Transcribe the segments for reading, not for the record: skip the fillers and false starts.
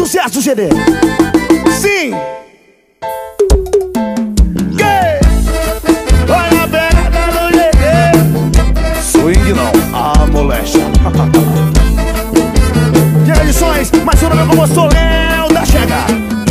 sucesso do CD. Sim. Olha a pegada no GD. Swing não, moléstia. Diga lições, mas o nome como eu sou Léo da Chega.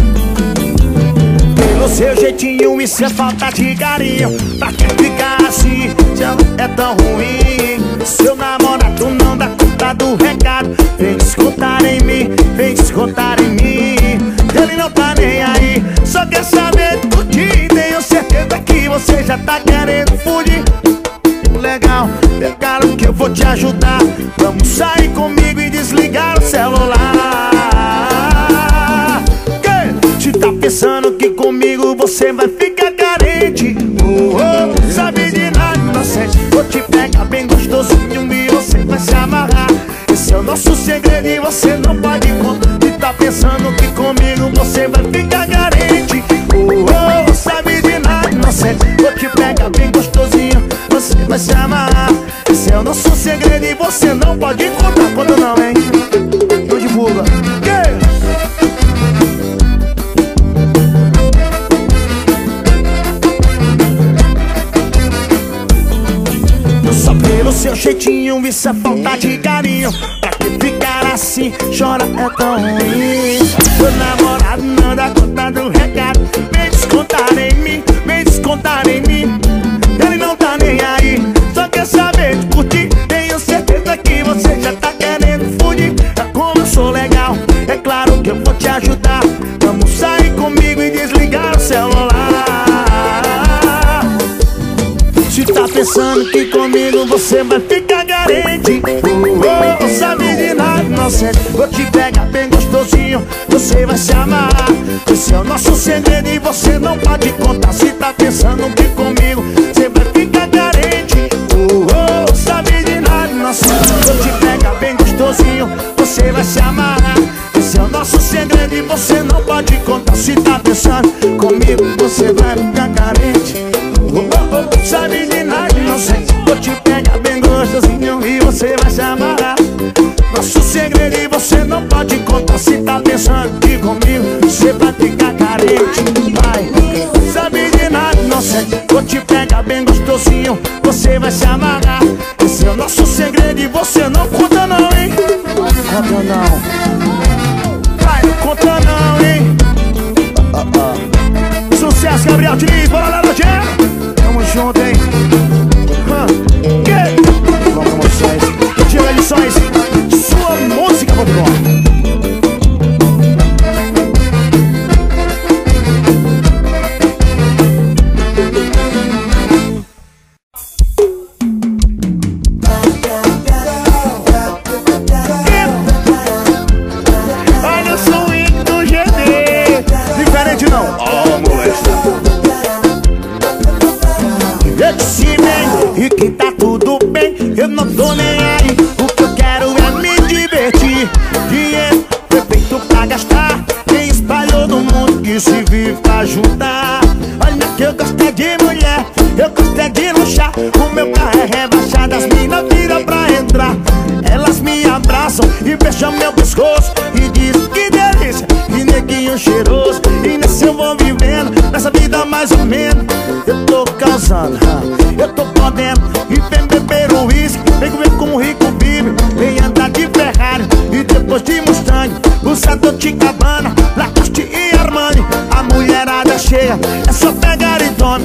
Pelo seu jeitinho, isso é falta de carinho. Pra quem ficar assim, já é tão ruim. Seu namorado não dá conta do recado. Vem descontar em mim, vem descontar em mim. Ele não tá nem aí, só quer saber de curtir. Tenho certeza que você já tá querendo fugir. Legal, é claro que eu vou te ajudar. Vamos sair comigo e desligar o celular. Se tá pensando que comigo você vai ficar carente, sabe de nada inocente. Vou te pegar bem gostosinho e você vai se amarrar. Esse é o nosso segredo e você não pode contar. Se tá pensando que comigo você vai ficar carente, sabe de nada inocente. Vou te pegar bem gostosinho, você vai se amarrar. Esse é o nosso segredo e você não pode contar. Quando não, hein? Não divulga. Só pelo seu jeitinho, isso é falta de carinho. Pra que ficar assim, chora é tão ruim. Seu namorado não dá conta do recado. Vem descontar em mim, vem descontar em mim. Ele não tá nem aí, só quer saber de curtir. Tenho certeza que você já tá querendo fugir. É como eu sou legal, é claro que eu vou te ajudar. Vamos sair comigo e desligar o celular. Se tá pensando que comigo você vai ficar carente, sabe de nada inocente. Vou te pegar bem gostosinho, você vai se amarrar. Esse é o nosso segredo e você não pode contar. Se tá pensando que comigo você vai ficar carente, sabe de nada inocente. Vou te pegar bem gostosinho, você vai se amarrar. Esse é o nosso segredo e você não pode contar. Se tá pensando comigo você vai ficar carente, sabe de nada inocente. Vou te pegar bem gostosinho e você vai se amarrar. Nosso segredo e você não pode contar. Se tá pensando que comigo você vai ficar carente, vai, sabe de nada inocente. Vou te pegar bem gostosinho, você vai se amarrar. Esse é o nosso segredo e você não conta não, hein? Conta não, vai, não conta não, hein? Sucesso, Gabriel Diniz, bora lá, Lojinha. Tamo junto, hein? Vamos com vocês. Tira lições, sua música, Bob. Olha o swing do GD. Diferente não, molesta. Eu disse bem e que tá tudo bem, eu não tô nem aí. O que eu quero é me divertir. Dinheiro foi feito pra gastar. Quem espalhou no mundo que se vive pra juntar. Olha que eu gosto é de mulher, eu gosto é de luxar. O meu carro é rebaixado, as minas viram pra entrar. Elas me abraçam e beijam meu pescoço e dizem que delícia, que neguinho cheiroso. E nesse eu vou vivendo, nessa vida mais ou menos. Eu tô causando, eu tô podendo. E vem beber o uísque, vem ver como o rico vive. Vem andar de Ferrari e depois de Mustang. Usa Dolce & Gabbana, Lacoste e Armani. A mulherada cheia, é só pegar e tome.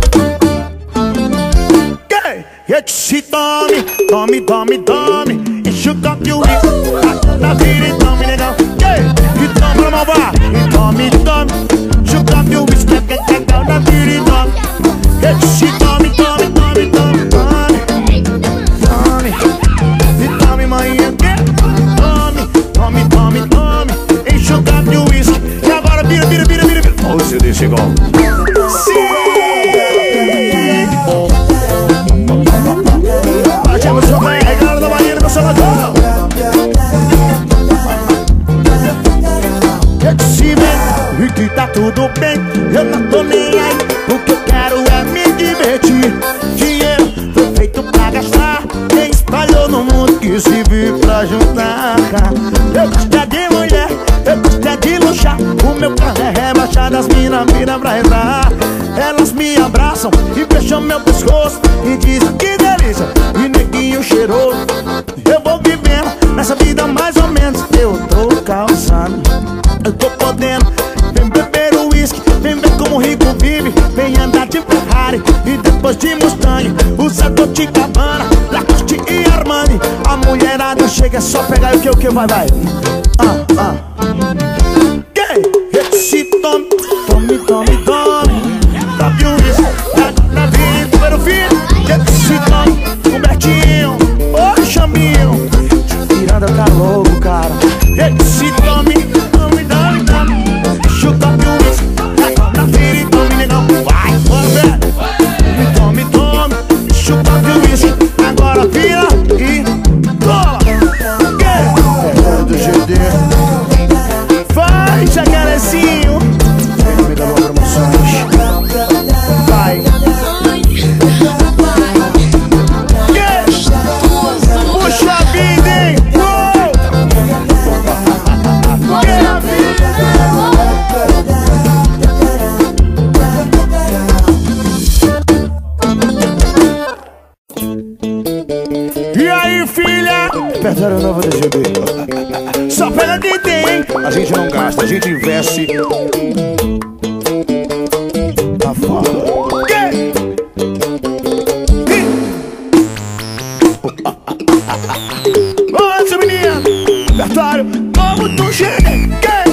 Eu disse tome, tome, tome, tome. Enche o copo e o uísque, tá vira e tome, legal. E toma pra malvar, e tome, tome. Enche o copo e o uísque, legal, tá vira e tome. Eu disse tome, tome, tome, tome, tome. Tome, e tome, manhã. Tome, tome, tome, tome. Enche o copo e o uísque. E agora vira, vira, vira, vira, vira. Olha o CD chegou. Sim! Batemos o bem, a galera da Bahia, meu Salvador. Eu disse bem, e que tá tudo bem, eu não tô nem aí. O que eu quero é me divertir. Dinheiro foi feito pra gastar. Quem espalhou no mundo que se vive pra juntar. Eu gosto é de mulher, Eu gosto é de luxar, o meu carro é rebaixado, as mina viram pra entrar. Elas me abraçam e fecham meu pescoço e dizem que delícia, e neguinho cheiroso. Eu vou vivendo nessa vida mais ou menos, eu tô causando, eu tô podendo. Vem beber o uísque, vem ver como o rico vive. Vem andar de Ferrari e depois de Mustang. Usa Dolce & Gabbana, Lacoste e Armani. A mulherada chega, é só pegar o que, vai. Esse tome, tome, tome, tome. Tome o uísque, na vida, ver o filho. Esse tome, o Bertinho, ô chaminho. Miranda tá louco, cara. Esse tome, tome, tome, tome. Chuta o uísque, na vida e tome, negão. Vai, velho. Tome, tome, chuta o uísque. Agora vira e cola. É do GD. Vai, jacarezinho. Vem, Mega Boa Promoções. Vai. Puxa a vida, hein? E aí, filha? Repertório novo do GB. Só pega quem tem. A gente não gasta, a gente investe. Tá foda. Ô, essa menina. Repertório novo do GB.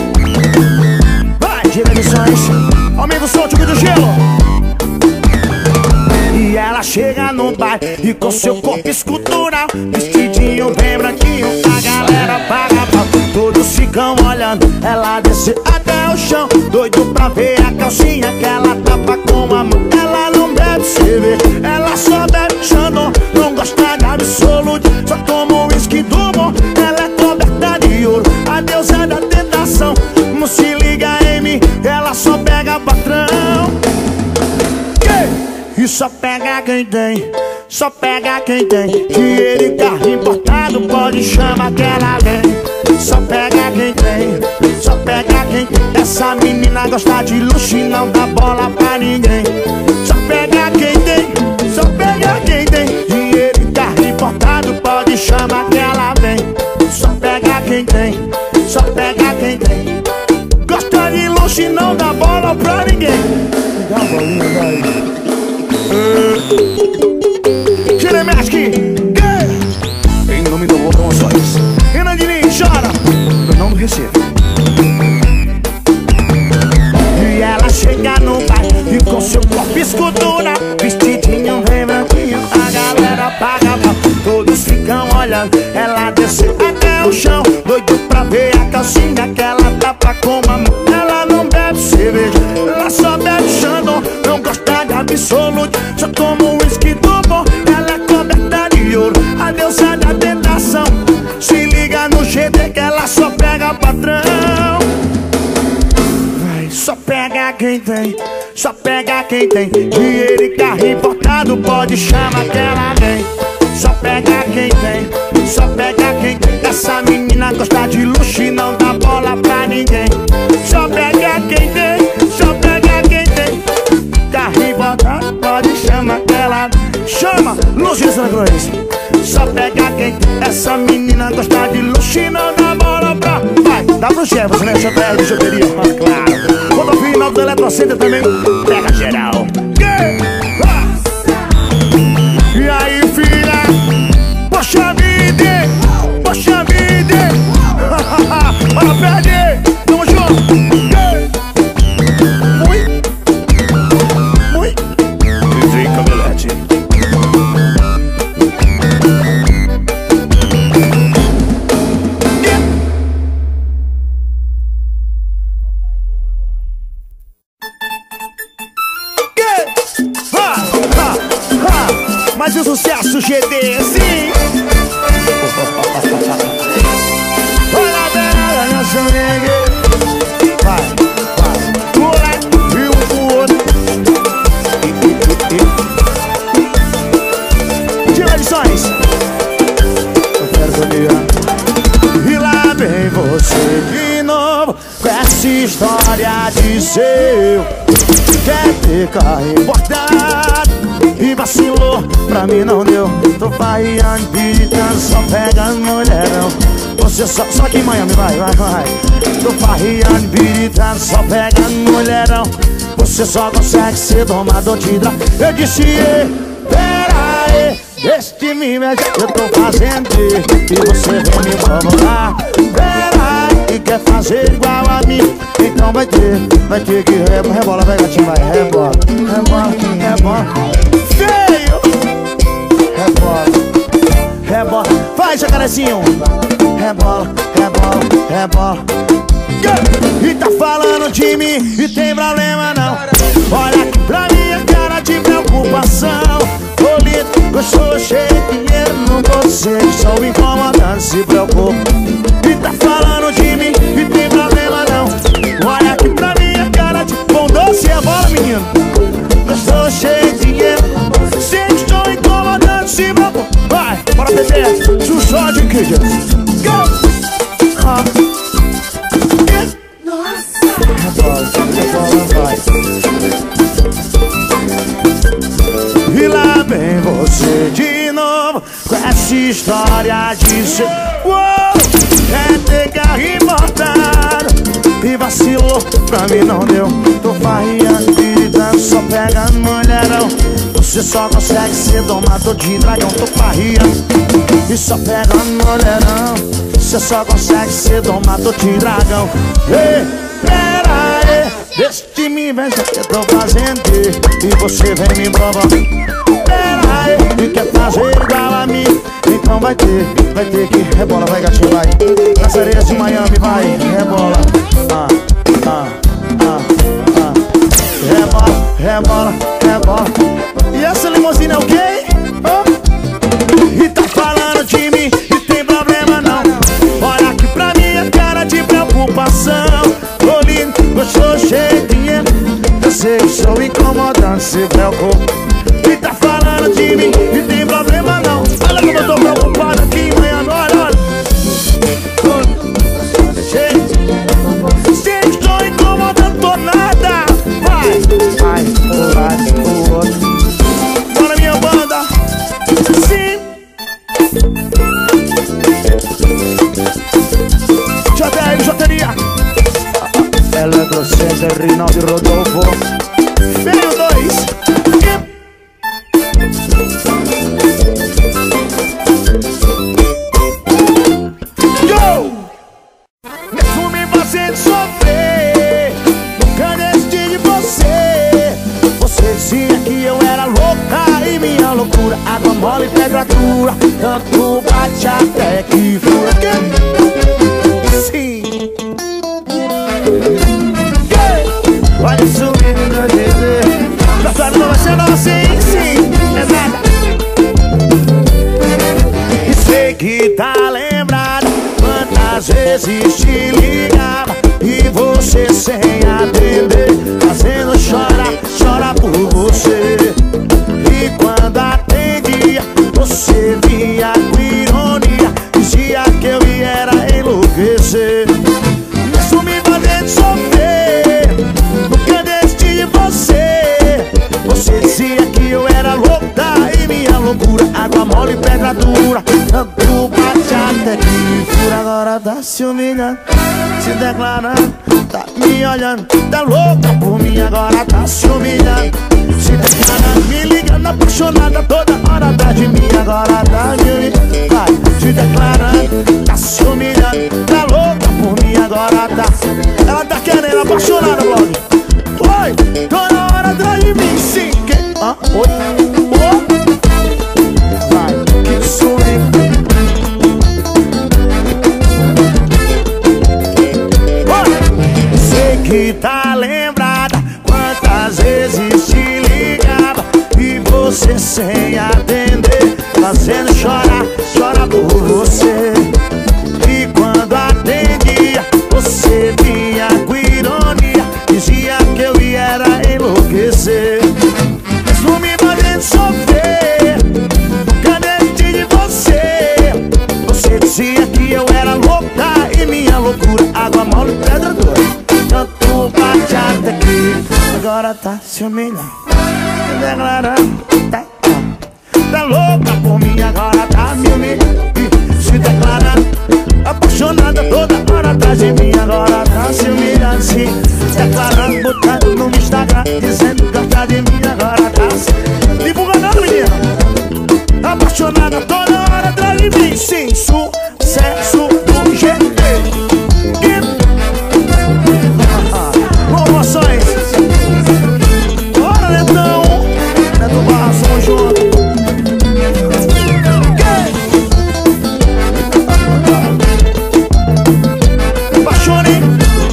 Vai, gira edições. Aumenta o som, tipo do gelo. E ela chega no bar e com seu corpo escultural, vestidinho bem branquinho, a galera paga pau. Todos ficam olhando, ela desce até o chão, doido pra ver a calcinha que ela tapa com a mão. Ela não bebe cerveja, ela só bebe Xandão. Não gosta de absoluto, só toma o uísque do bom. Ela é coberta de ouro, a deusa da tentação. Não se liga em mim, ela só pega patrão. E só pega quem tem, só pega quem tem dinheiro e carro importado, pode chamar que ela vem. Só pega quem tem, só pega quem tem. Essa menina gosta de luxo e não dá bola pra ninguém. Só pega quem tem, só pega quem tem dinheiro e carro importado, pode chamar que ela vem. Só pega quem tem, só pega quem tem. Gosta de luxo e não dá bola pra ninguém. Me dá uma bolinha, vai. Jeremiaski, em nome do Boa Promoções. Renandinho chora, eu não recebo. E ela chega no bar e com seu corpo escultura, vestidinho bem branquinho, a galera paga pau. Todos ficam olhando, ela desce até o chão, doido pra ver a calcinha que ela tapa com a mão. Ela não bebe cerveja, ela só bebe Xandão. Não gosta de absoluto, só toma o uísque do bom. Ela é coberta de ouro, a deusa da tentação. Se liga no GD que ela só pega patrão. Vai, só pega quem tem, só pega quem tem dinheiro e carro importado, pode chamar que ela vem. Só pega quem tem, só pega quem tem. Essa menina gosta de luxo e não dá bola pra ninguém. Só pega quem tem, só pega quem tem carro importado, pode chamar que ela chama. Luxo de Cruz. Só pega quem tem. Essa menina gosta de luxo e não dá bola pra. Vai, dá pro chefe, né? JR de joteria, mas claro. Quando o final do Eletrocenter também pega geral. E aí, filha? Poxa vida, poxa vida. Bora, perde. Tamo junto. Muito. DJ Cabelete. Mas o sucesso GD, sim. Olha bela, nossa nega. Vai, pula e um outro. Tira lições. Eu quero comigo. E lá vem você de novo. essa história de seu. Quer ter carro importado e vacilou, pra mim não deu. Tô farreando, piditando, só pega mulherão. Você só aqui em Miami, vai. Tô farreando, piditando, só pega mulherão. Você só consegue ser domador de droga. Eu disse, pera aí, este me mexe, eu tô fazendo e você vem me provocar. Pera aí, quer fazer igual a mim, então vai ter que rebola, vai gatinho, vai, rebola, feio, rebola, vai jacarezinho, rebola. E tá falando de mim e tem problema não. Olha aqui pra minha cara de preocupação. Tô lindo, gostoso, cheio de dinheiro, não você. Estou incomodando, se preocupa. E tá falando de mim e tem problema não. Olha aqui pra minha cara de pão doce, é bola, menino. Gostoso, cheio de dinheiro, sei que estou incomodando, se preocupa. Vai, bora beber, chuchó de queijo. Go! E lá vem você de novo com essa história de ser. É ter carro importado e vacilou, pra mim não deu. Tô farreando, gritando, só pega mulherão. Você só consegue ser domador de dragão. Tô farreando e só pega mulherão. Você só consegue ser domador de dragão. Ei, pera aí, este me veja que eu tô fazendo e você vem me provar. Pera aí, e quer fazer igual a mim, então vai ter que rebola, vai gatinho, vai. Nas areias de Miami, vai, rebola. Rebola. E essa limusine é o quê? E tá falando de mim e tem problema não. Olha aqui pra minha cara de preocupação. Tô lindo, gostoso, cheio de dinheiro, eu sei que estou incomodando, se preocupa. E tá falando de mim e tem problema não. Olha como eu tô preocupado aqui em Miami, olha. Sei que estou incomodando, tô nada. Vai, um lado, pro outro. Bora minha banda. Sim. Joteria Eletrocenter, Rinaldo e Rodolfo. Feio 2. Yo! Mesmo me fazendo sofrer, nunca desisti de você. Você dizia que eu era louca e minha loucura, água mole e pedra dura, tanto bate até que fura. Sim. Olha subindo meu desejo, pra sua não vai ser não, sim, é nada. E sei que tá lembrada quantas vezes te ligava e você sem atender, fazendo chorar por você. E quando atendia, você via com ironia, dizia que eu era enlouquecer. Isso me fazendo sofrer, nunca desisti de você. Você dizia que eu era louca e minha loucura, água mole e pedra dura, tanto bate até que fura. Agora tá se humilhando, se declarando, tá me olhando, tá louca por mim. Agora tá se humilhando, se declarando, me ligando apaixonada, toda hora tá de mim. Agora tá de mim, vai, se declarando, tá se humilhando, tá louca por mim. Agora tá, ela tá querendo, apaixonada, blog. Oi, toda hora atrás de mim, sim. Oi, vai, que sumiu. Sei que tá lembrada quantas vezes te ligava e você sem atender, fazendo chorar por você. E quando atendia, você vinha com ironia, dizia que eu era enlouquecer. Mesmo me fazendo sofrer, nunca desisti de você. Você dizia que eu era louca e minha loucura, água mole e pedra dura, agora tá se humilhando, declarando, tá louca por mim, agora tá me humilhando, se declarando, apaixonada toda hora atrás de mim, agora tá se humilhando, se declarando, botando no Instagram, dizendo que gosta de mim, agora tá se divulgando, menina, apaixonada toda hora atrás de mim, sim, sucesso do GT. Promoções. Bora, Netão. Neto Barra, somos juntos. Apaixonei.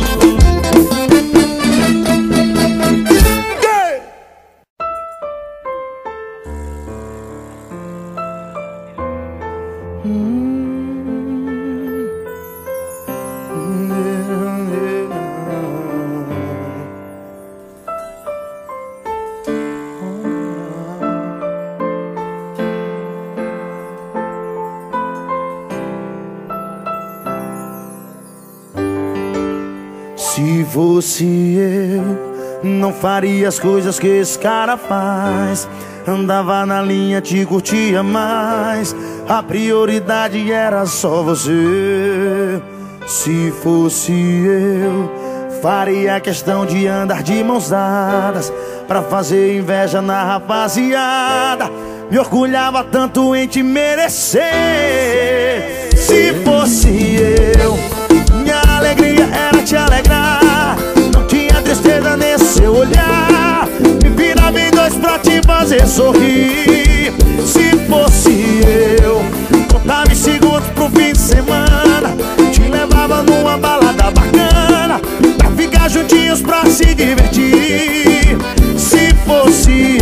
Se fosse eu, não faria as coisas que esse cara faz. Andava na linha, te curtia mais. A prioridade era só você. Se fosse eu, faria questão de andar de mãos dadas pra fazer inveja na rapaziada. Me orgulhava tanto em te merecer. Se fosse eu, minha alegria era te alegrar. Não tinha tristeza nesse seu olhar. Me virava em dois pra te fazer sorrir. Se fosse eu, contava segundos pro fim de semana. Te levava numa balada bacana pra ficar juntinhos pra se divertir. Se fosse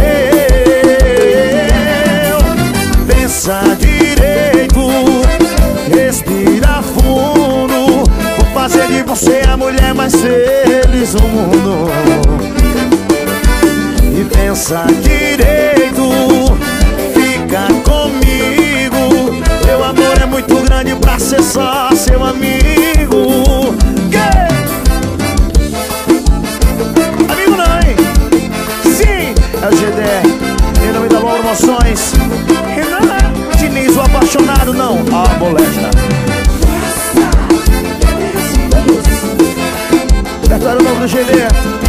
eu, pensa direito, respira fundo. Vou fazer de você a mulher mais feliz do mundo. E pensa direito, fica comigo. Meu amor é muito grande pra ser só seu amigo. Amigo não, hein? Sim, é o GD, em nome da Boa Promoções. Renan Diniz, o apaixonado, não a molesta. Repertório novo do GD.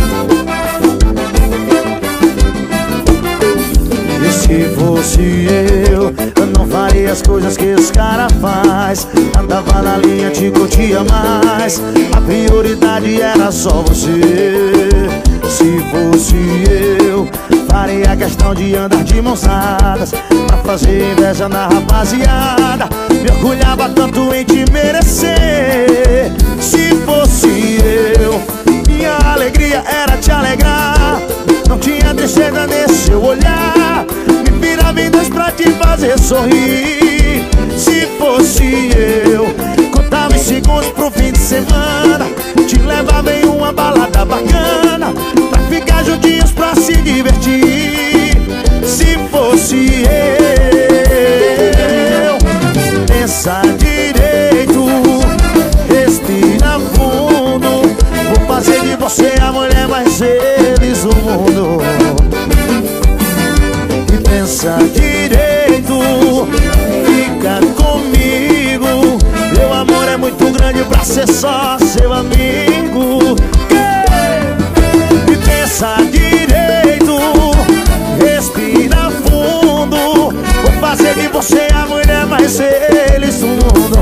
E se fosse eu não faria as coisas que esse cara faz. Andava na linha, te curtia mais. A prioridade era só você. Se fosse eu, faria questão de andar de mãos dadas pra fazer inveja na rapaziada. Me orgulhava tanto em te merecer. Se fosse eu, minha alegria era te alegrar. Não tinha tristeza nesse seu olhar. Me virava em dois pra te fazer sorrir. Se fosse eu, contava em segundos pro fim de semana. Te levava em uma balada bacana pra ficar juntinhos pra se divertir. Se fosse eu, pensa direito, respira fundo. Vou fazer de você a mulher mais feliz do mundo. E pensa direito, fica comigo. Meu amor é muito grande pra ser só seu amigo. E pensa direito, respira fundo. Vou fazer de você a mulher mais feliz do mundo.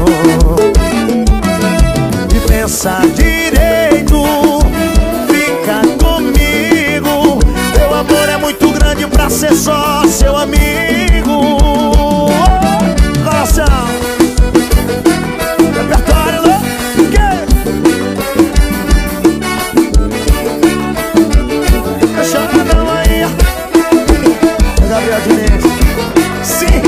E pensa direito, fica comigo. Meu amor é muito grande pra ser só seu amigo. Coração, repertório do Chamadão aí, Gabriel Diniz. Sim.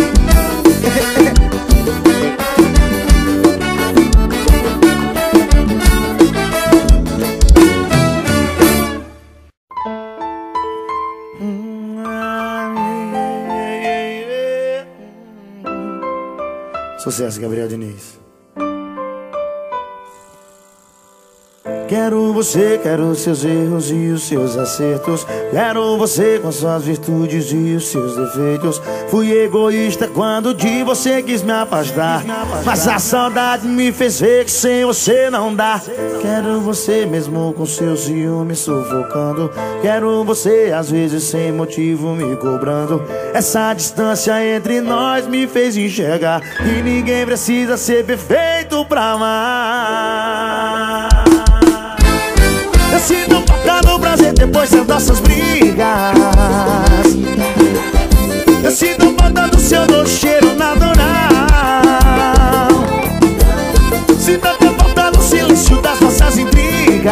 Sucesso, Gabriel Diniz. Quero você, quero seus erros e os seus acertos. Quero você com suas virtudes e os seus defeitos. Fui egoísta quando de você quis me afastar, mas a saudade me fez ver que sem você não dá. Quero você mesmo com seu ciúme sufocando. Quero você às vezes sem motivo me cobrando. Essa distância entre nós me fez enxergar que ninguém precisa ser perfeito pra amar. Eu sinto falta do prazer depois das nossas brigas. Eu sinto falta do seu doce cheiro natural. Sinto até falta do silêncio das nossas intrigas.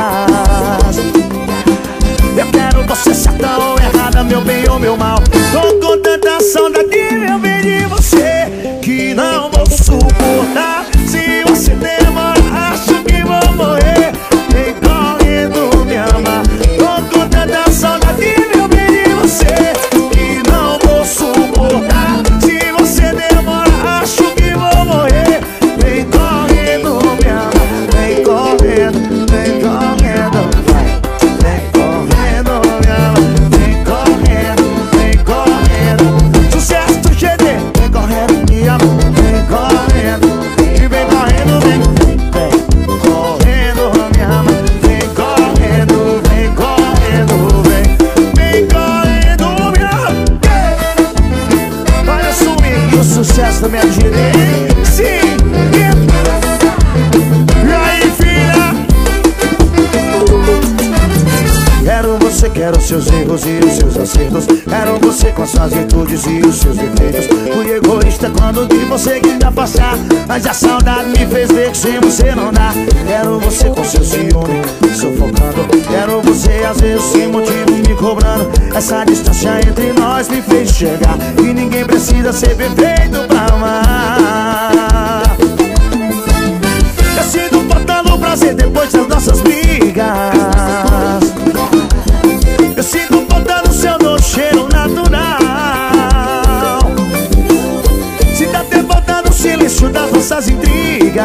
Eu quero você certa ou errada, meu bem ou meu mal. Tô com tanta saudade, meu bem, de você, que não vou suportar. Se você demora, acho que vou morrer. Vem correndo me amar. Tô com tanta saudade, meu bem, de você, que não vou suportar. Se você demora, acho que vou morrer. Vem correndo me amar. Vem correndo, vem correndo, vai. Vem correndo me amar. Vem correndo, vem correndo. Sucesso do GD. Vem correndo me amar. Vem correndo e vem correndo, vem. Vem correndo me amar. Vem correndo, vem correndo, vem. Vem correndo me amar. Olha sumir o sucesso da minha GD. Sim. E aí, filha? Quero você, quero seus erros e os seus acertos. Quero você com suas virtudes e os seus defeitos. Fui egoísta quando de você quis me afastar, mas a saudade me fez ver que sem você não dá. Quero você com seu ciúme sufocando. Quero você às vezes sem motivo me cobrando. Essa distância entre nós me fez chegar que ninguém precisa ser perfeito pra amar. Eu sinto falta do prazer depois das nossas brigas. Eu sinto falta do seu doce cheiro natural. Sinto até falta do silêncio das nossas intrigas.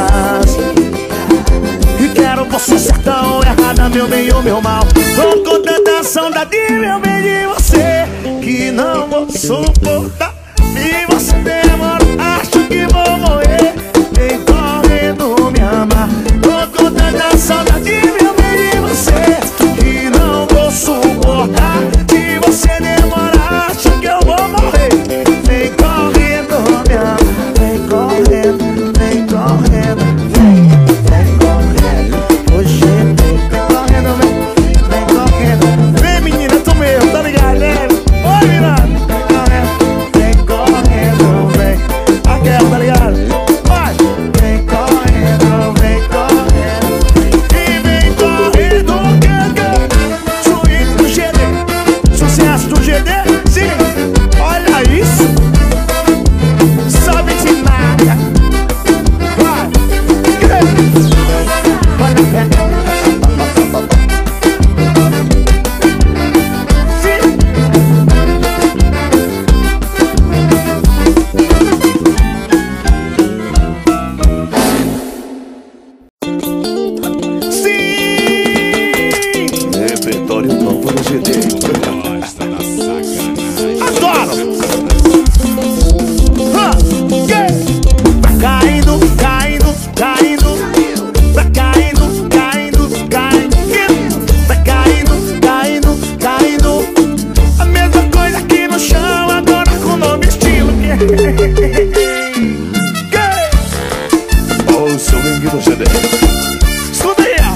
E quero você certa ou errada, meu bem ou meu mal. Tô com tanta saudade, meu bem, de você, que não vou suportar. Se você demora, acho que vou morrer. Vem correndo me amar. Tô com tanta saudade, meu bem, de você, que não vou suportar. Se você demora, acho que eu vou morrer. Vem correndo me amar. Vem correndo, vem correndo, vem. Vem correndo, hoje vem correndo, vem correndo. Vem, menina, tu mesmo, tá ligado, né? Oi, menina. Vem correndo, vem. Aquela, tá ligado? Vai. Vem correndo, vem correndo. E vem correndo, swing do GD. Sucesso do GD, sim. Olha isso. Sabe de nada. Vai. Olha a pé. Repertório novo no GD. Adoro! Vai caindo, caindo, caindo. Vai caindo, caindo, caindo. Vai caindo, caindo, caindo. A mesma coisa aqui no chão, agora com novo estilo. Oh, seu amigo do GD. Escuta aí, ó.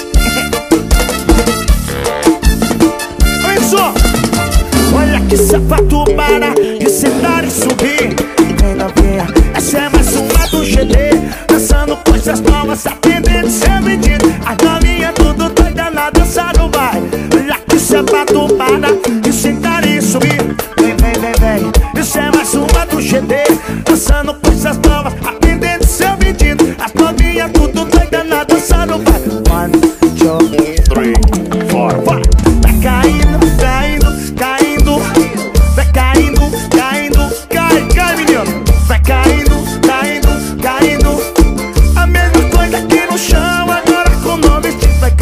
Olha só. Olha que sapato para de sentar e subir. Vem novinha, essa é mais uma do GD. Dançando coisas novas, aprendendo seu pedido. As novinhas tudo doida na dança não vai. Olha que sapato para de sentar e subir. Vem, vem, vem, vem. Isso é mais uma do GD. Dançando coisas novas, aprendendo seu pedido. As novinhas tudo doida na dança não vai. 1, 2, 3, 4, vai. Vai caindo, caindo, caindo. Vai caindo, caindo, cai, cai, menino. Vai caindo, caindo, caindo. A mesma coisa aqui no chão, agora com nome. Vai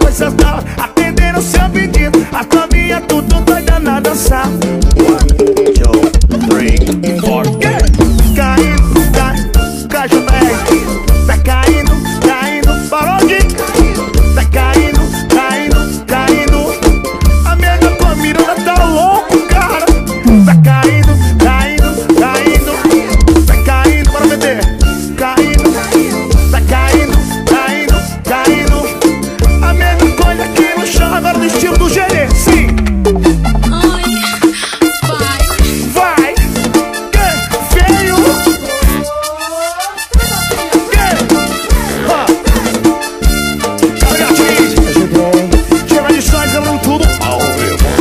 coisas novas, atendendo seu pedido. As novinhas tudo doida na dançar. 1, 2, 3, 4. Caindo, caindo, tá caindo, caindo, parou de cair. Tá caindo, caindo, caindo. A minha família tá louco, cara. Tá caindo, caindo, caindo. Tá caindo, bora meter. Caindo, tá caindo, caindo, caindo. A mesma coisa aqui no chão, agora no estilo do gerente, sim. Vai, que feio. Chega de sonhos, falando tudo ao vivo.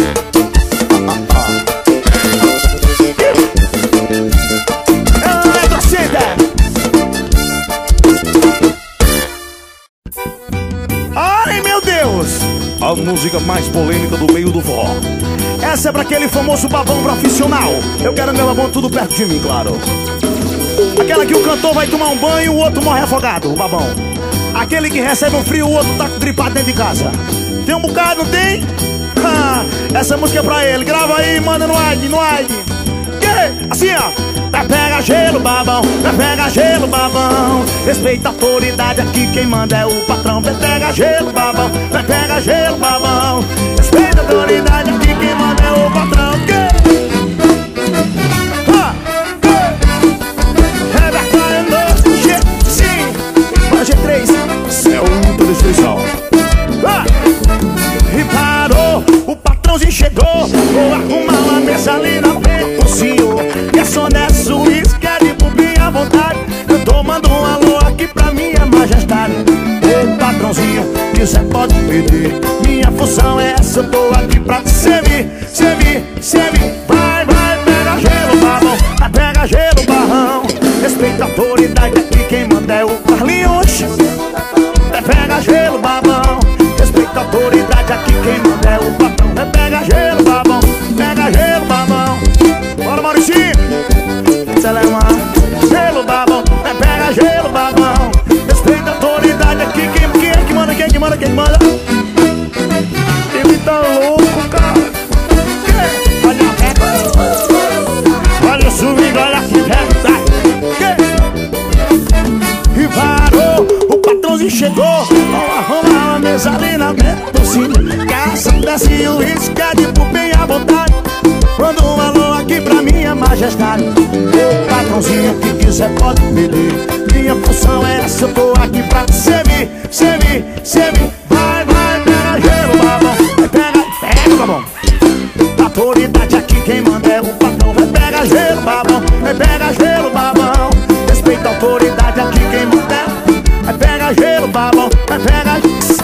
Ai, meu Deus! A música mais polêmica do meio do forró. Essa é pra aquele famoso babão profissional. Eu quero meu babão tudo perto de mim, claro. Aquela que o cantor vai tomar um banho, o outro morre afogado, o babão. Aquele que recebe um frio, o outro tá gripado dentro de casa. Tem um bocado, não tem? Essa música é pra ele. Grava aí, manda no ID, no ID. Assim, ó. Vai pega gelo, babão, vai pega gelo, babão. Respeita a autoridade, aqui quem manda é o patrão. Vai pega gelo, babão, vai pega gelo, babão. Respeita a autoridade, aqui quem manda é o patrão. G3, céu da destruição. E parou, o patrãozinho chegou. Vou arrumar uma mesa ali na frente pro senhor. E é só nessa uísque, é de bobinha à vontade. Eu tô mandando um alô aqui pra minha majestade. Ô patrãozinho, quiser pode pedir. Minha função é essa, eu tô aqui pra te servir. Servir, servir. Vai, vai, pega gelo, babão. Vai, pega gelo, barrão. Respeita a autoridade, aqui quem manda é o Carlinhos. Vai, pega gelo, babão. Respeita a autoridade, aqui quem manda é o patrão. Vai, pega gelo, babão. Pega gelo, babão. Bora, Mauricinho. Selema. Gelo, babão. Vai, pega gelo, babão. Respeita a autoridade, aqui quem é que manda, quem é que manda, quem manda. Ele tá louco, cara. Olha a reta. Olha o swing, olha que reta. E parou, o patrãozinho chegou. Vamos arrumar uma mesa ali na mesa. Caça, desce o risco, é de por bem à vontade. Manda um alô aqui pra minha majestade. Ô patrãozinho, que quiser pode pedir. Minha função é essa, eu tô aqui pra te servir. Servir, servir. Vai, vai, pega gelo, babão. Vai, pega, pega, babão. A autoridade aqui quem manda é o patrão. Vai, pega gelo, babão. Vai, pega gelo, babão. Respeita a autoridade, aqui quem manda é. Vai, pega gelo, babão. Vai, pega.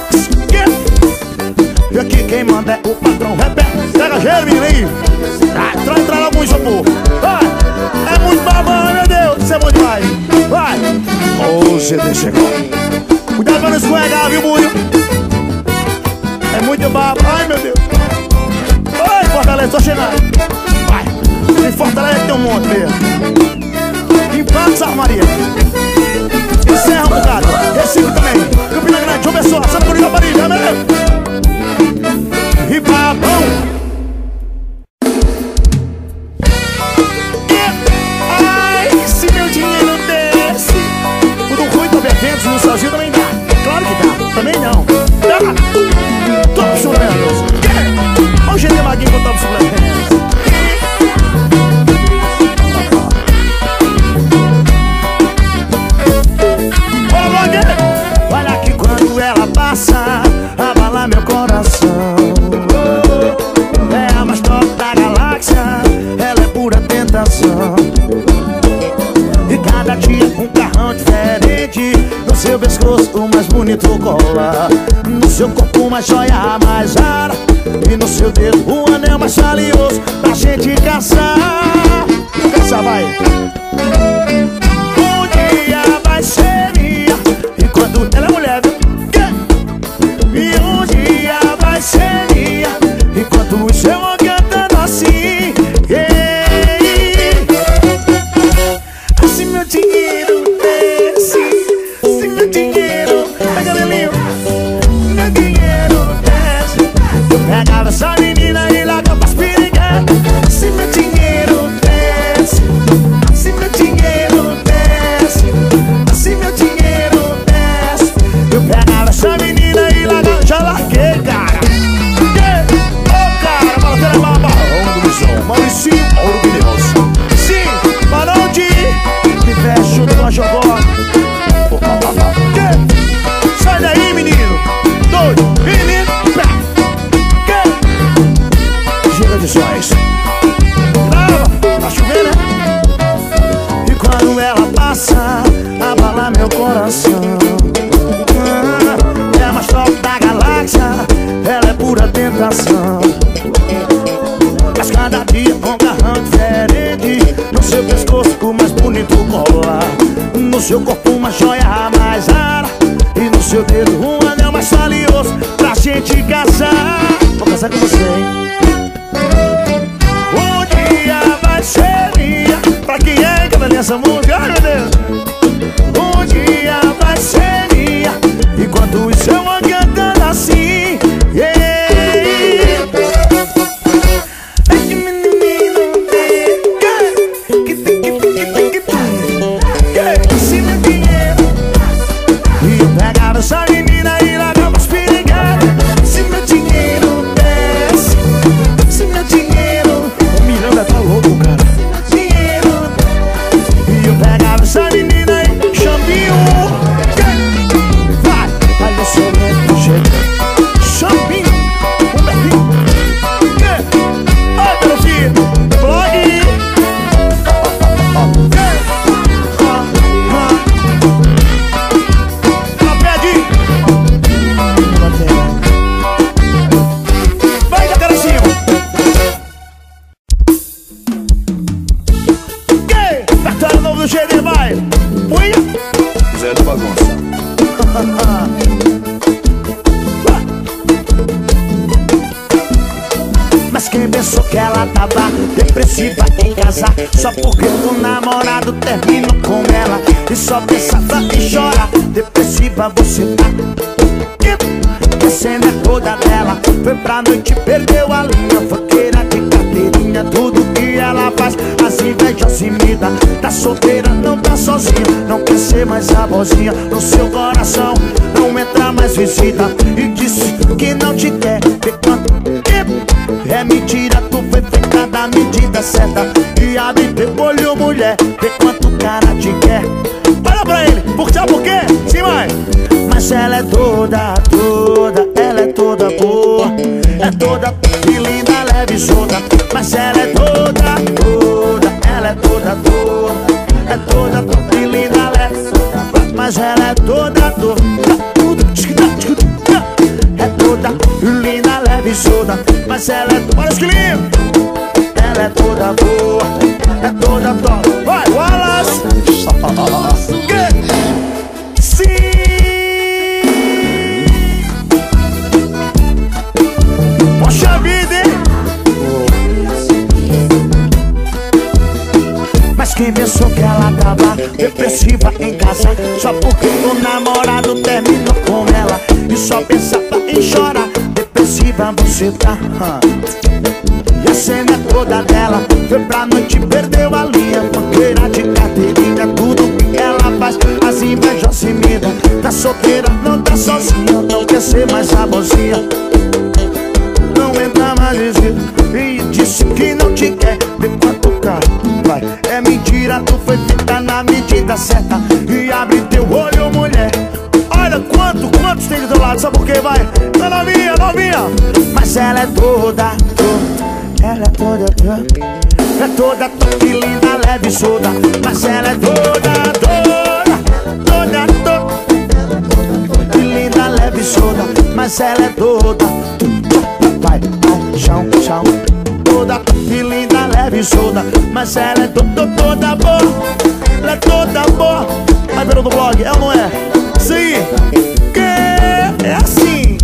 E aqui quem manda é o patrão. Vai, pega gelo, menino. Traz logo um isopor. Vai. É muito babão, meu Deus. Isso é bom demais. Vai. Ô, CD chegou. Cuidado pra não escorregar, viu, Bunho? É muito babo. Ai, meu Deus. Oi, Fortaleza, tô chegando. Vai. Em Fortaleza tem um monte mesmo. Em Patos, Maria. Encerra um bocado. Recife também. Campina Grande, João Pessoa, Santa Cruz da Paris, meu. E babão. Ai, se meu dinheiro desse. O do ruim também eventos no sozinho também dá. Claro que dá, também não. Dá. Top suplementos. Olha o GT Maguinho com top suplementos. Olha que quando ela passa, abala meu coração. É a mais top da galáxia, ela é pura tentação. E cada dia um carrão diferente. No seu pescoço o mais bonito cola. No seu corpo uma joia mais rara. E no seu dedo o anel mais valioso pra gente caçar. Caçar, vai. Um dia vai ser minha. E quando ela é mulher, viu? E um dia vai ser minha. Enquanto isso eu vou cantando assim. Se meu dinheiro desse, se meu dinheiro, ai cabelinho, meu dinheiro tentação. Mas cada dia um garrão diferente. No seu pescoço o mais bonito colar, no seu corpo uma joia mais rara, e no seu dedo um anel mais valioso pra gente casar. Vou casar com você, hein? Um dia vai ser minha. Pra quem é que vai nessa música? Ai, meu Deus. Um dia vai ser minha. Enquanto isso eu vou cantando assim, yeah. E eu pegava essa menina e largava os piringados. Se meu dinheiro desce, se meu dinheiro, o Miranda tá louco, cara. Dinheiro. E eu pegava essa menina e champinho. Vai, vai no seu mesmo jeito. Champinho, um berrinho. Ai, meu filho, blog. Zé do Bagunça. Mas quem pensou que ela tava depressiva em casa só porque o namorado terminou com ela, e só pensava em chorar. Depressiva você tá, que a cena é toda dela. Foi pra noite, perdeu a linha, foqueira de carteirinha. Tudo que ela faz, as invejas imita. Tá solteira, não tá sozinha, não quer ser mais a vozinha. No seu coração não entra mais visita, e disse que não te quer. Vê quanto tempo é mentira, tu foi feita da medida certa. E abre teu olho, mulher, vê quanto cara te quer. Olha pra ele, sabe por quê? Sim, mãe. Mas ela é toda, toda, ela é toda boa, é toda e linda, leve e solta. Mas ela é toda, toda, ela é toda, toda, é toda e linda, leve e solta. Mas ela é toda, toda, é toda linda, leve e solta. Mas ela é toda, olha que lindo. Ela é toda boa, é toda top. Vai, Wallace. Sim. Poxa vida, hein? Mas quem pensou que ela tava depressiva em casa só porque o namorado terminou com ela, e só pensava em chorar. Depressiva você tá, e a cena é toda dela. Foi pra noite, perdeu a linha, foqueira de carteirinha. Tudo que ela faz, as invejas se miram. Tá solteira, não tá sozinha, não quer ser mais a mozinha. Não entra mais visita, e disse que não te quer. Vê quanto cara, vai, é mentira, tu foi feita na medida certa. E abre teu olho, mulher. Olha quantos tem do teu lado, sabe por quê? Vai, tá novinha, novinha. Mas ela é toda, ela é toda, é toda e linda, leve e solta. Mas ela é toda, toda, toda, toda e linda, leve e solta. Mas ela é toda, vai, vai, chão, chão. Toda e linda, leve e solta. Mas ela é toda, toda boa, ela é toda boa. Vai, pelo do blog, é ou não é? Sim, que é assim.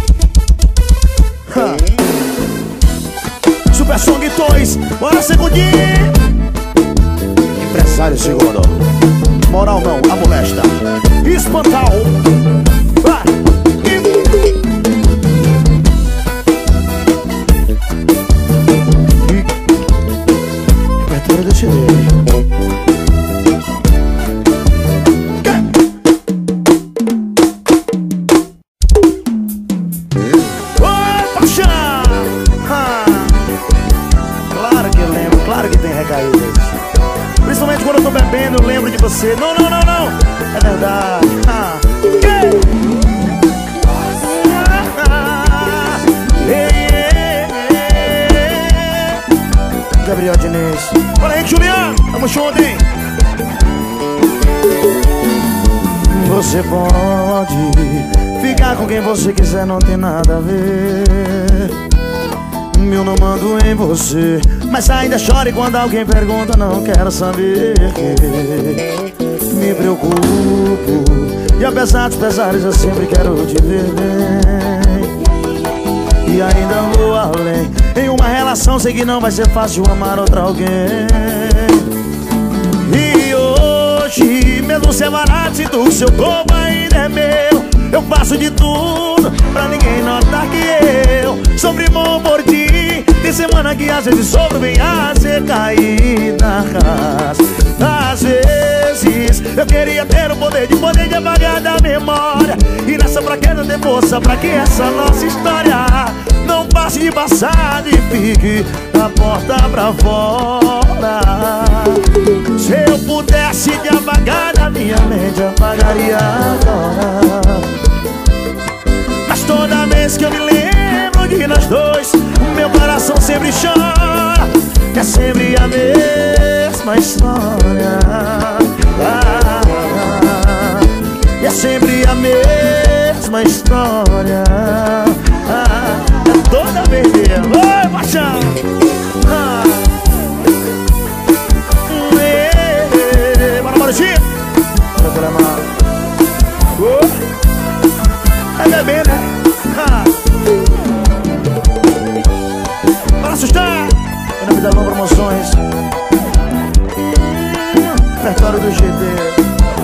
Super Song 2, bora segundinho. Empresário segundo, moral não, a molesta. Espantal, vai. Abertura do CD. Principalmente quando eu tô bebendo, eu lembro de você. Não, não, não, não, é verdade. Gabriel Diniz. Fala aí, Juliano, tamo junto, hein? Você pode ficar com quem você quiser, não tem nada a ver. eu não mando em você, mas ainda chore quando alguém pergunta. Não quero saber que me preocupo, e apesar dos pesares eu sempre quero te ver bem. E ainda vou além, em uma relação sei que não vai ser fácil amar outra alguém. E hoje, mesmo separado, sinto que seu corpo ainda é meu. Eu faço de tudo pra ninguém notar que eu sofri muito por ti. Tem semana que às vezes sofro bem a ser caída. Às vezes eu queria ter o poder de apagar da memória, e nessa fraqueza ter força pra que essa nossa história não passe de passado e fique da porta pra fora. Se eu pudesse te apagar da minha mente, apagaria agora. Mas toda vez que eu me lembro de nós dois, o meu coração sempre chora. É sempre a mesma história. É sempre a mesma história. É toda vez mesmo. Oi, paixão! Bora, bora, Chico! Bora, bora, mano. É bebê, né? Para assustar! É na Vida Bom Promoções. Repertório do GT.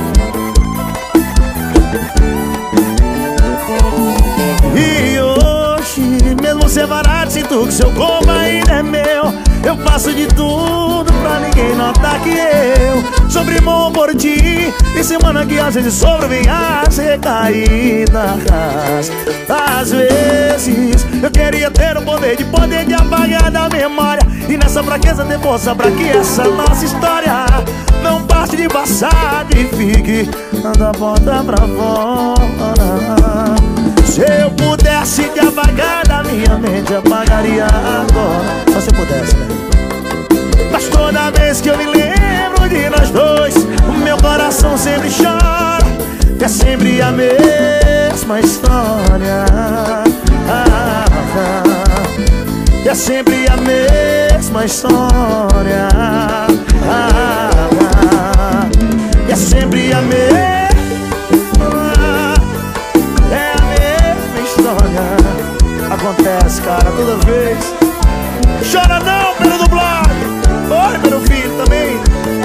E hoje, mesmo separado, sinto que seu corpo ainda é meu. Eu faço de tudo pra ninguém notar que eu sofri muito por ti. Tem semana que às vezes sofro bem a ser caída. Às vezes eu queria ter o poder de apagar da memória, e nessa fraqueza ter força pra que essa nossa história não passe de passado e fique da porta pra fora. Se eu pudesse te apagar da minha mente, apagaria agora. Só se eu pudesse, né? Mas toda vez que eu me lembro de nós dois, o meu coração sempre chora. É sempre a mesma história. É sempre a mesma história. É sempre a mesma. Acontece, cara, toda vez. Chora não, pelo dublado. Oi, meu filho, também.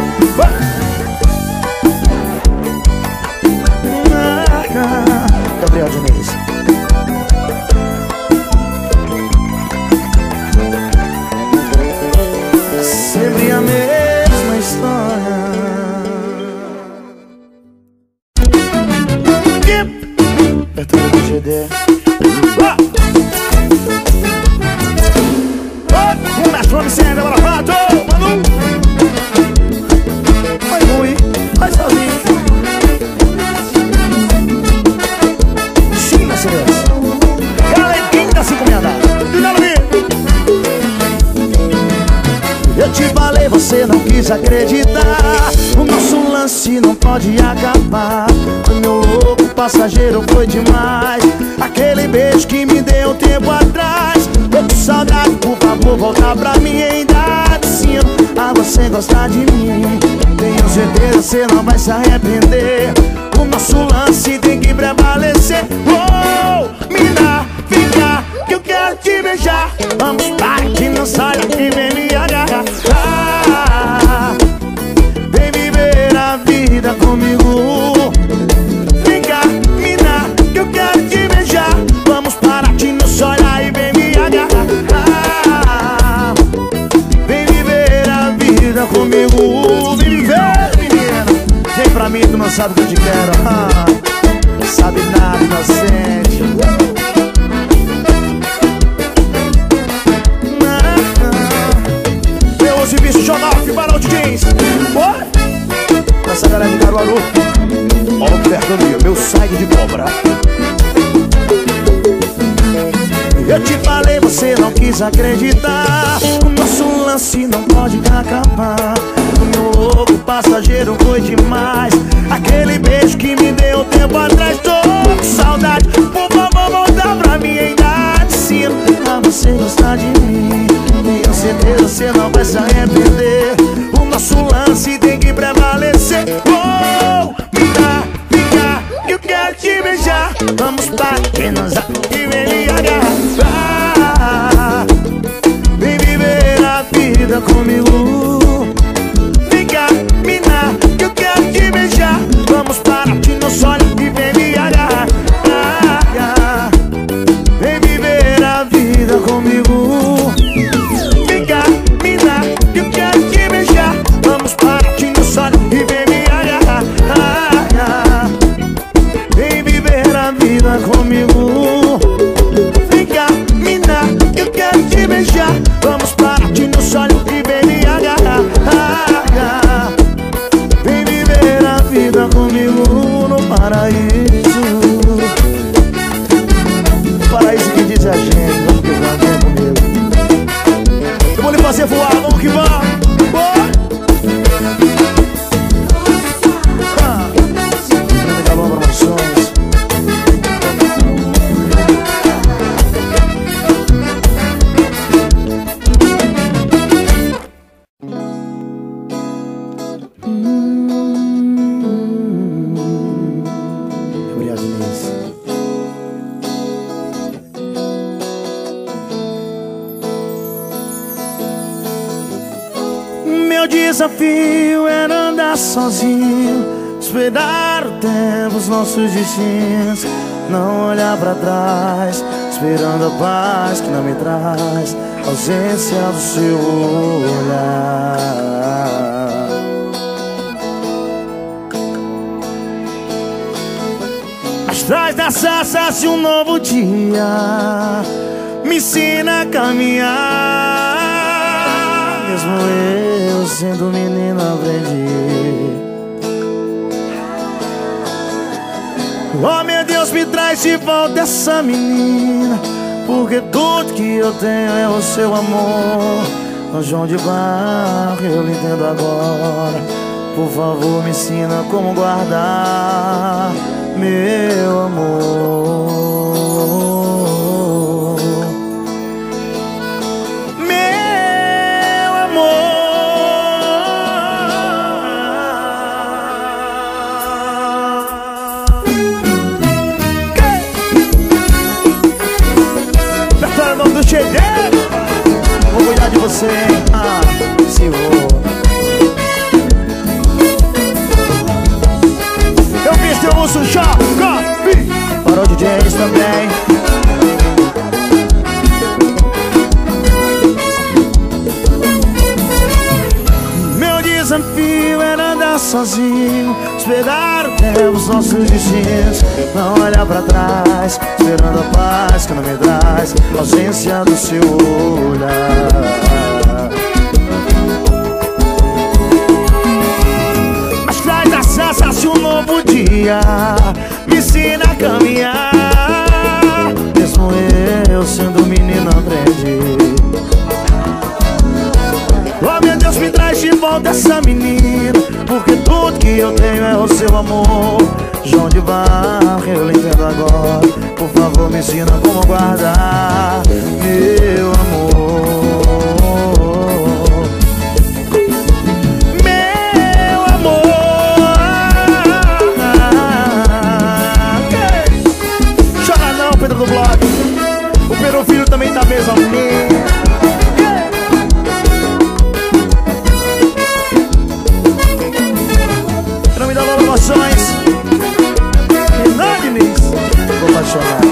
Gabriel Diniz. Sempre a mesma história. Eu tô no GD. Vamos ser da Bravato, Manu. Vai ruim, vai sozinho. China, Cereus. Galeguinho da 5 andar. Eu te falei, você não quis acreditar. O nosso lance não pode acabar. O meu louco passageiro foi demais. Aquele beijo que me deu tempo atrás. Tô com saudade, por favor, volta pra mim. Ainda assim, você gosta de mim. Tenho certeza, você não vai se arrepender. O nosso lance tem que prevalecer. Oh, me dá, fica, que eu quero te beijar. Vamos lá, que não sai daqui, vem me agarrar. Vem viver a vida comigo. Fica, me dá, que eu quero te beijar. Vamos parar de nos olhar e vem me agarrar. Vem viver a vida comigo. Vem viver, menina. Vem pra mim, tu não sabe o que eu te quero. Sabe nada, inocente. Eu hoje bicho jornal que barão de jeans. Essa galera de Caruaru. Ó o Fernandinho, meu sangue de cobra. Eu te falei, você não quis acreditar. O nosso lance não pode acabar. O meu louco passageiro foi demais. Aquele beijo que me deu tempo atrás. Tô com saudade, por favor, volta pra mim. Ainda de cima, você gostar de mim. comigo. Vem cá, me dá, que eu quero te beijar. Vamos partir no sol e vem me agarrar. Vem viver a vida comigo. Vem cá, me dá, que eu quero te beijar. Vamos partir no sol e vem me agarrar. Vem viver a vida comigo no paraíso. Paraíso que diz a gente, vamos que vamos, vem comigo. Eu vou lhe fazer voar, vamos que vamos. Meu desafio era andar sozinho, esperar o tempo, os nossos destinos, não olhar pra trás, esperando a paz que não me traz, a ausência do seu olhar. Mas traz das asas um novo dia, me ensina a caminhar, mesmo eu sendo menino aprendi. Oh meu Deus, me traz de volta essa menina, porque tudo que eu tenho é o seu amor. No João de Barro eu lhe entendo agora, por favor me ensina como guardar meu amor. Vou cuidar de você, se vou. Eu fiz teu urso choque para o DJs também. Meu desafio era andar sozinho, esperar o tempo, os nossos destinos, não olhar pra trás, esperando a paz que não me traz, a ausência do seu olhar. Mas traz as asas de um novo dia, me ensina a caminhar, mesmo eu sendo menino aprendi. Oh meu Deus, me traz de volta essa menina, porque tudo que eu tenho é o seu amor. João de Barro, eu lhe entendo agora, por favor me ensina como guardar meu amor. Meu amor. Chora não, Pedro do Blog. O Pedro Filho também tá mesmo ali. Emoções, Renan vou apaixonar.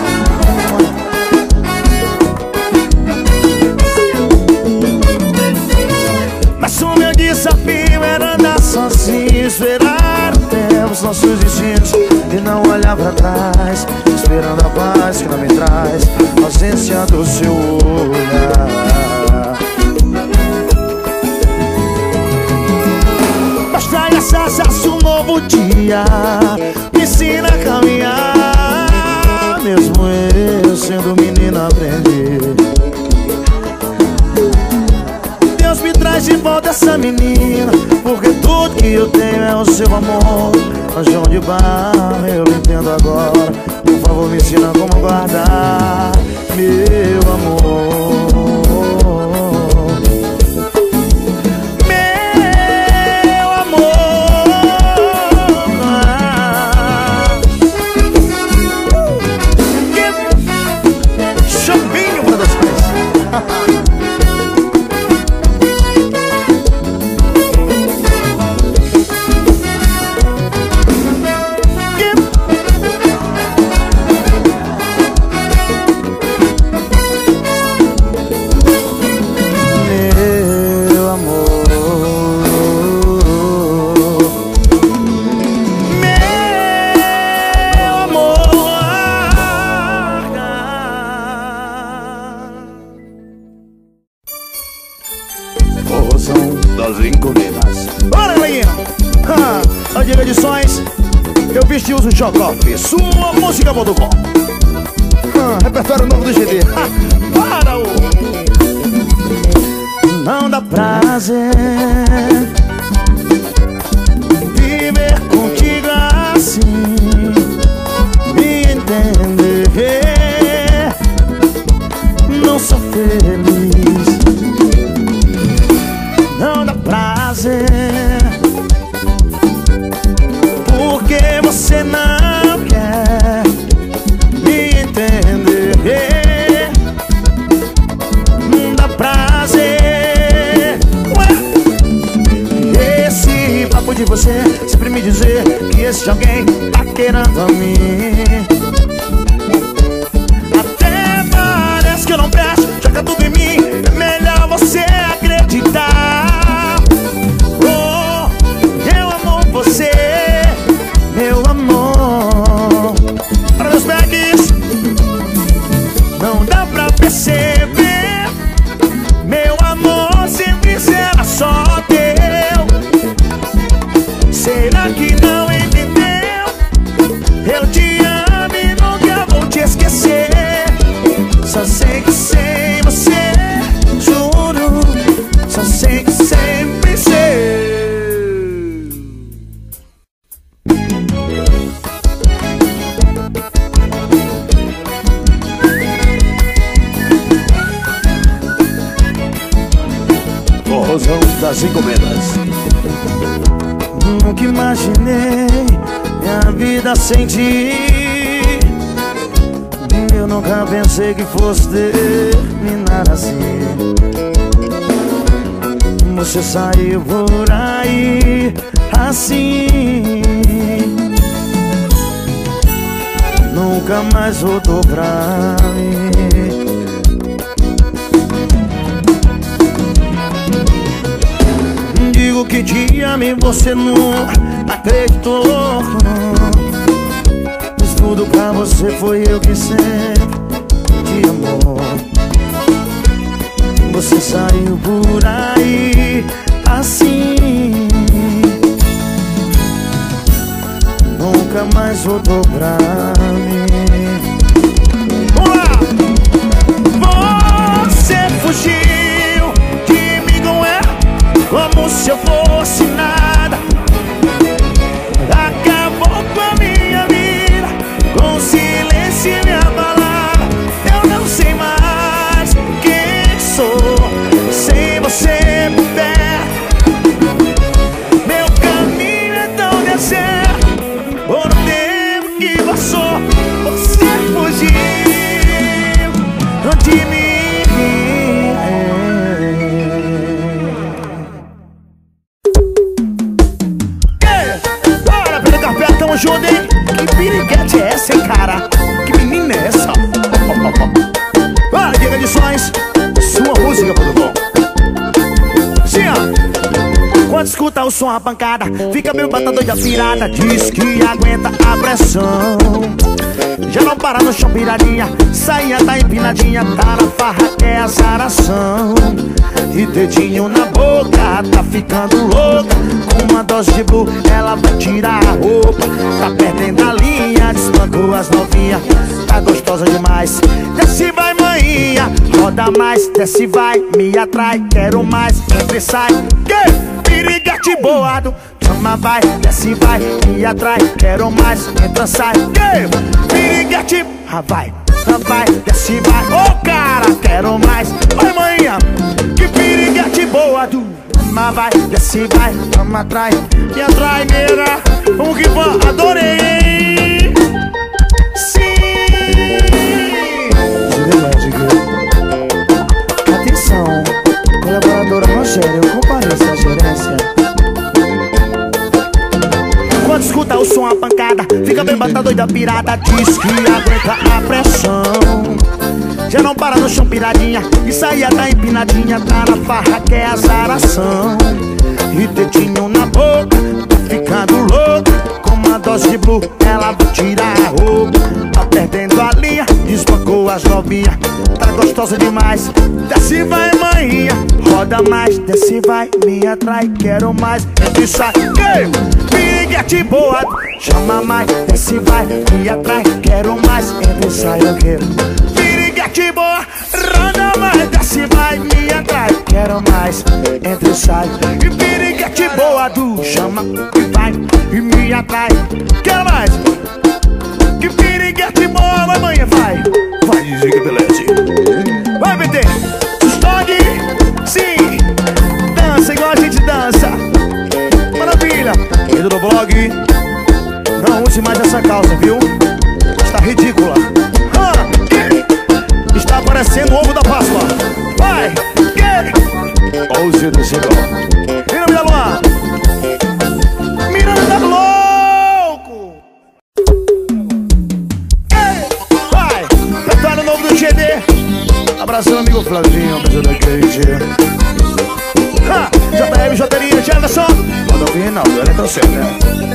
Mas o meu desafio era andar sozinho, esperar o tempo, os nossos destinos, e não olhar pra trás, esperando a paz que não me traz, a ausência do seu olhar. Traz as asas um novo dia, me ensina a caminhar, mesmo eu sendo menino aprendi. Deus me traz de volta essa menina, porque tudo que eu tenho é o seu amor. Mas João de Barro eu entendo agora, por favor me ensina como guardar meu amor. Corrosão das encomendas. Bora, galerinha! A Diga Edições, eu vesti uso Chocoff, sua música.com. Repertório novo do GD. Para o... Não dá prazer viver contigo assim, me entender, não sou feliz. Não dá prazer porque você não quer me entender. Não dá prazer. Ué? Esse papo de você sempre me dizer que esse alguém tá querendo a mim. Até parece que eu não presto, joga tudo em mim. É melhor você acreditar. Oh, eu amo você, meu amor. Para meus bags, não dá pra perceber. Meu amor sempre será só teu. Será que não entendeu? Eu te amo e nunca vou te esquecer. Só sei que sem você, juro. Só sei que sempre sei. Corrosão das encomendas. Nunca imaginei minha vida sem ti. Eu nunca pensei que fosse terminar assim. Você saiu por aí assim, nunca mais voltou pra mim. Digo que te amo e você não acreditou. Mas tudo pra você foi eu que sempre te amou. Você saiu por aí assim, nunca mais voltou pra mim. Vamos lá! Você fugiu de mim, não é? Como se eu fosse nada. Acabou com a minha vida, com silêncio e minha palavra. Eu não sei mais quem sou sem você por perto. Meu caminho é tão deserto. Por um tempo que passou, você fugiu de mim. Tamo junto, hein? Que piriguete é essa, hein, cara? Que menina é essa? Vai, Diga Edições, sua música.com. Sim, ó. Quando escuta o som, a pancada, fica meio bata doida pirada. Diz que aguenta a pressão. Já não para no chão, piradinha. Saia tá empinadinha, tá na farra, é azaração. E dedinho na boca, tá ficando louca. Com uma dose de blue, ela vai tirar a roupa. Tá perdendo a linha, desbancou as novinhas. Tá gostosa demais, desce vai maninha. Roda mais, desce vai, me atrai. Quero mais, entra e sai. Que piriguete boado. Chama vai, desce vai, me atrai. Quero mais, entra, sai. Que piriguete, vai, desce vai. Ô cara, quero mais. Oi maninha, que piriguete boado. Chama vai, desce vai, chama atrai. Me atrai, nega. Vamos que vamos, adorei. Sim. Atenção, colaboradora Rogério, compareça à gerência. Quando escuta o som, a pancada, fica bem bata doida pirada. Diz que aguenta a pressão. Já não para no chão, piradinha. E saia tá empinadinha, tá na farra, que é azaração. E dedinho na boca, tá ficando louca. Com uma dose de blue, ela vai tirar a roupa. Tá perdendo a linha, desbancou duas novinhas, tá gostosa demais. Desce vai manhinha, roda mais. Desce vai, me atrai, quero mais. Entre sai, piriguete boa, chama mais. Desce vai, me atrai, quero mais. Entre sai, eu quero. Piriguete boa, roda mais. Desce vai, me atrai, quero mais. Entre sai, e piriguete boa do chama e vai e me atrai, quero mais. Que piriguete boa, vai manhã, vai. Vai dizer que beleza. Vai, BT. Stog, sim. Dança igual a gente dança. Maravilha. Indo no blog. Não use mais essa calça, viu? Está ridícula. Está parecendo o ovo da Páscoa. Vai. Olha o Zé do Cigó. Mira, mira, Luan. Miranda tá louco. Vai. Retorno novo do GD. Abração, amigo Flavinho. Abração daquele dia. JM, Joteria, Jefferson. Manda o final, ela é tão certo, né?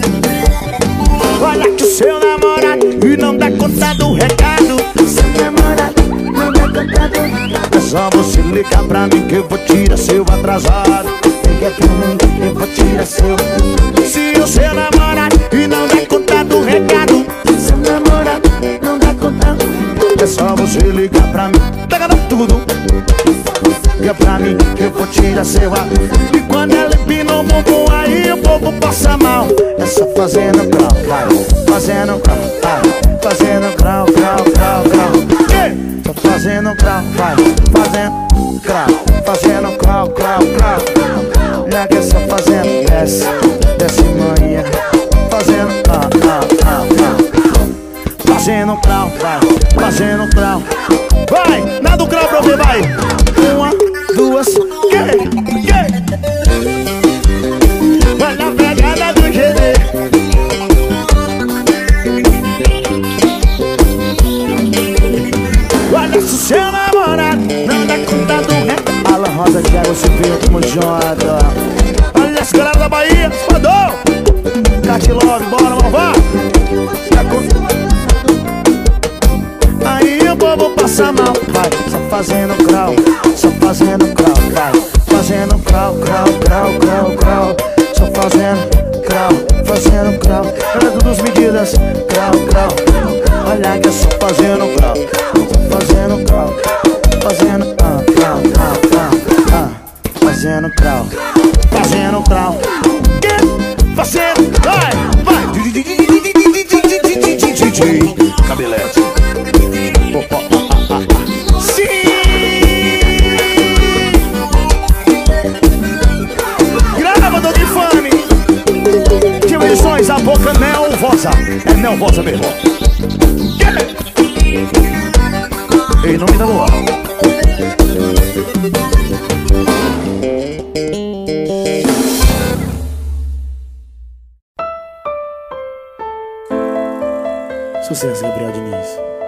Olha que o seu namorado e não dá conta do recado. Seu namorado não dá conta do recado. É só você ligar pra mim que eu vou tirar seu atrasado. Liga pra mim que eu vou tirar seu. Se o seu namorado e não dá conta do recado. Seu namorado não dá conta do recado. É só você ligar pra mim. Pega tudo. Liga pra mim que eu vou tirar seu ar. E quando ela empina o bumbum aí o povo passa mal. É só fazendo crau, vai. Fazendo crau, vai. Fazendo crau, crau, crau, crau. Tô fazendo crau, vai. Fazendo crau. Fazendo crau, crau, crau. Já que é só fazendo, desce. Desce manhã. Fazendo crau, crau, crau, crau. Fazendo crau, vai. Fazendo crau. Vai, nada do crau pra ver, vai. Uma, duas, vai na pegada do GD. Olha se o seu namorado não dá conta do recado. Alan Rosa, Thiago Silveira, tamo junto. Olha as galera da Bahia, mandou. Catilove, bora, vamos lá. Aí o povo passa mal, vai. Só fazendo crau, só fazendo crau, vai. Fazendo crau, crau, crau, crau, crau. Só fazendo crau, fazendo crau. Olha todas as medidas, crau, crau. Olha que é só fazendo crau. Só fazendo crau, fazendo crau, crau, crau. Fazendo crau, fazendo crau. Fazendo, vai, vai. Cabelete. Sim. Grava, Dona Infame. Tio Edições, a boca nervosa. É nervosa mesmo. Em nome da Lua. Sucesso, Gabriel Diniz.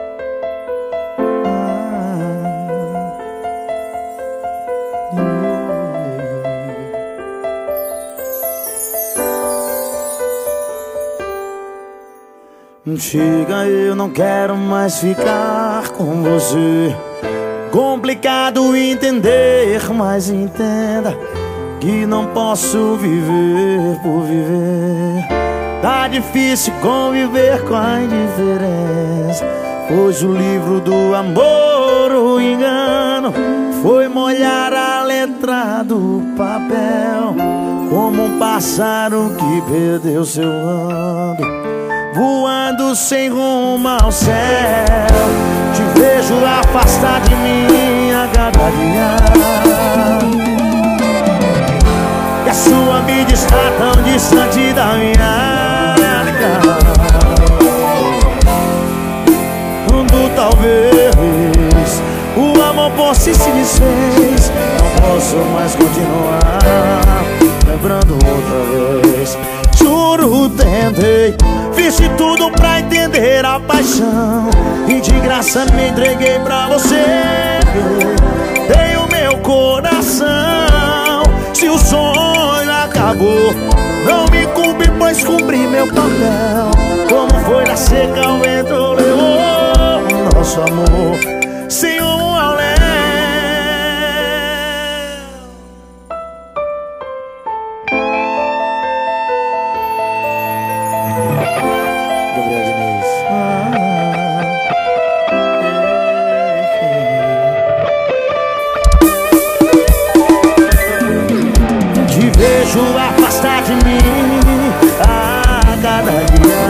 Chega, eu não quero mais ficar com você. Complicado entender, mas entenda que não posso viver por viver. Tá difícil conviver com a indiferença, pois o livro do amor, o engano, foi molhar a letra do papel. Como um pássaro que perdeu seu ando, voando sem rumo ao céu. Te vejo afastar de mim a cada dia, e a sua vida está tão distante da minha. Quando talvez o amor fosse se desfez, não posso mais continuar lembrando outra vez. Juro, tentei, fiz de tudo pra entender a paixão, e de graça me entreguei pra você. Dei o meu coração. Se o sonho acabou, não me culpe, pois cumpri meu papel. Como foi na seca, o vento levou nosso amor. sem rumo ao léu. Te vejo afastar de mim a cada dia,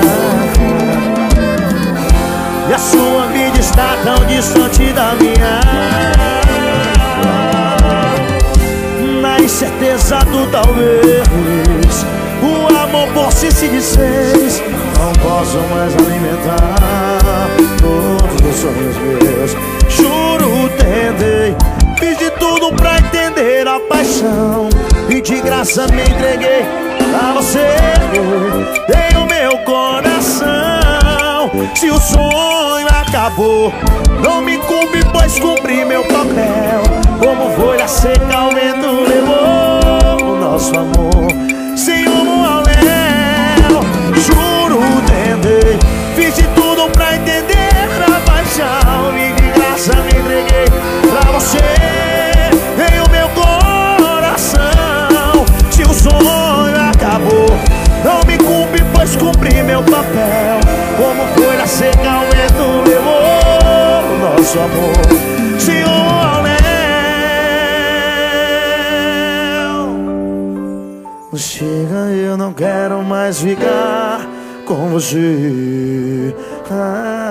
e a sua vida está tão distante da minha. Na incerteza do talvez, o amor por si se desfez. Não posso mais alimentar todos os sonhos meus. Juro, tentei, fiz de tudo pra entender a paixão, e de graça me entreguei a você. Dei o meu coração. Se o sonho acabou, não me culpe, pois cumpri meu papel. Como folha seca o vento levou o nosso amor sem rumo ao léu. Juro, tentei, fiz de tudo pra entender a paixão, e de graça me entreguei pra você. Dei o meu coração. Se o sonho acabou, não me culpe, pois cumpri meu papel. Como folha seca o vento levou o nosso amor sem rumo ao léu. Chega, eu não quero mais ficar com você.